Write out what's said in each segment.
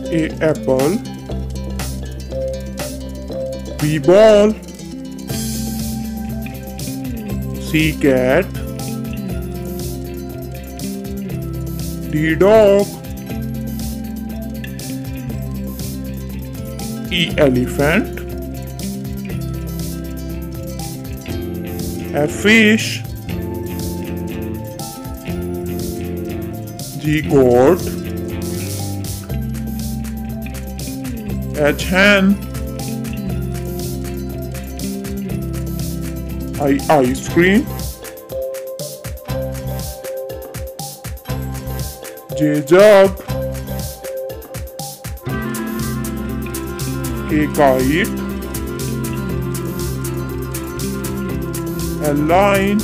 A apple. B ball. C cat. D dog. E elephant. F fish. G goat. H hen. I ice cream. J jug. K kite. L line.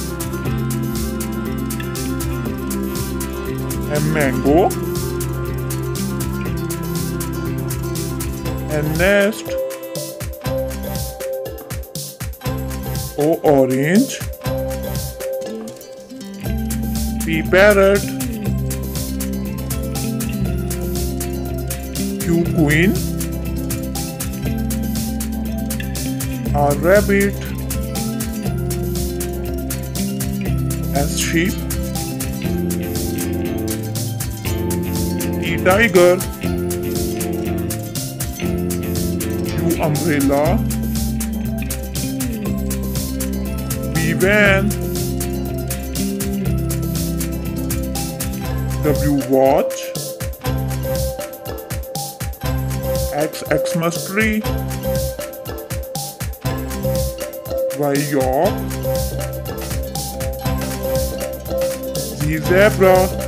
M mango. N nest. O orange. P parrot. Q queen. R rabbit. S sheep. T tiger. U umbrella. V van. W watch. X Xmas tree. Y York. Z zebra.